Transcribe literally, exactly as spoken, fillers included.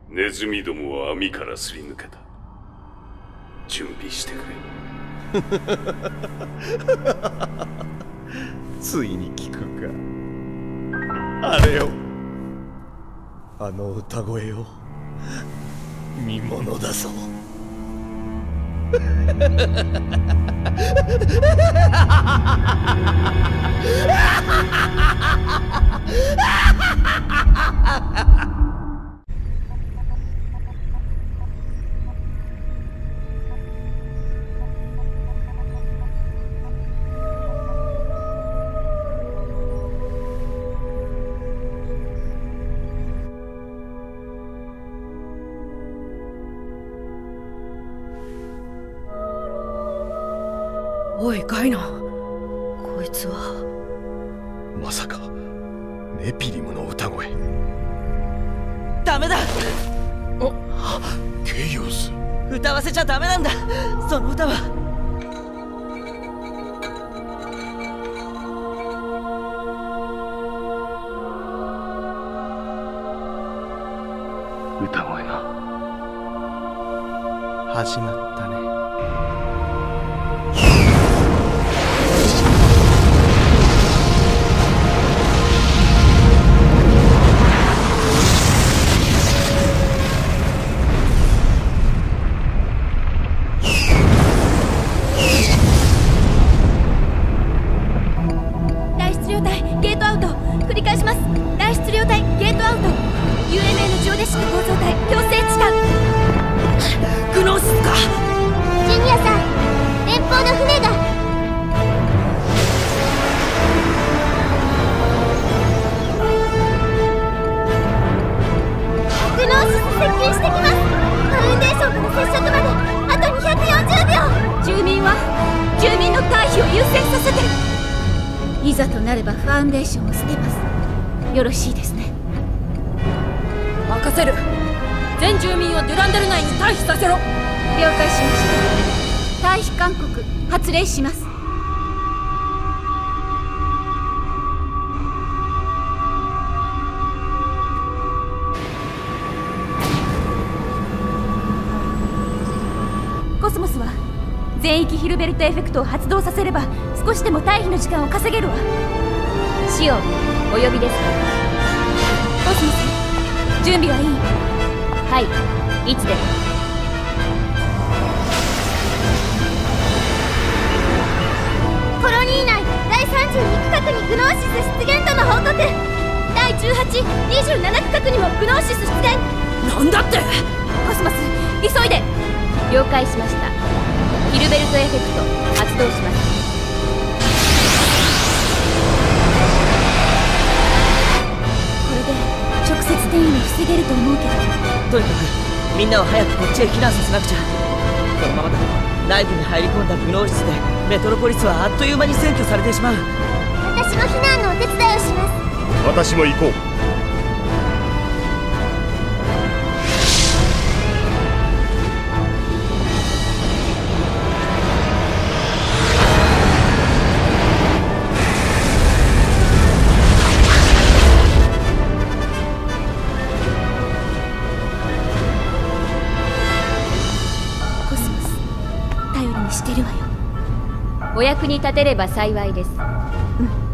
ネズミどもは網からすり抜けた。準備してくれ。 ついに聞くか。あれよ、あの歌声よ、見ものだぞ。 おいガイナ、こいつはまさかネピリムの歌声。 ダメだ。 あ、ケイオス。 歌わせちゃダメなんだ。その歌は歌声が始まったね。 大質量体ゲートアウト。繰り返します。大質量体ゲートアウト。 ユーエムエヌ ジオデシカ構造体強制地下。 グノーシスか。 ジュニアさん、連邦の船が。グノーシス接近してきます。ファウンデーションとの接触まであとにひゃくよんじゅうびょう。住民は住民の退避を優先させて。いざとなればファウンデーションを捨てます。よろしいですね。 任せる。全住民をデュランデル内に退避させろ。 了解しました。退避勧告発令します。コスモスは全域ヒルベルトエフェクトを発動させれば少しでも退避の時間を稼げるわ。シオン、お呼びですか。コスモス、準備はいい？はい、いつでも。コロニー内だいさんじゅうに区画にグノーシス出現との報告。だいじゅうはち、にじゅうなな区画にもグノーシス出現。 なんだって。 コスモス、急いで。了解しました。ヒルベルトエフェクト発動します。これで直接転移を防げると思うけど。 とにかくみんなを早くこっちへ避難させなくちゃ。このままだと内部に入り込んだグノーシスでメトロポリスはあっという間に占拠されてしまう。 私も避難のお手伝いをします。 私も行こう。 お役に立てれば幸いです。うん。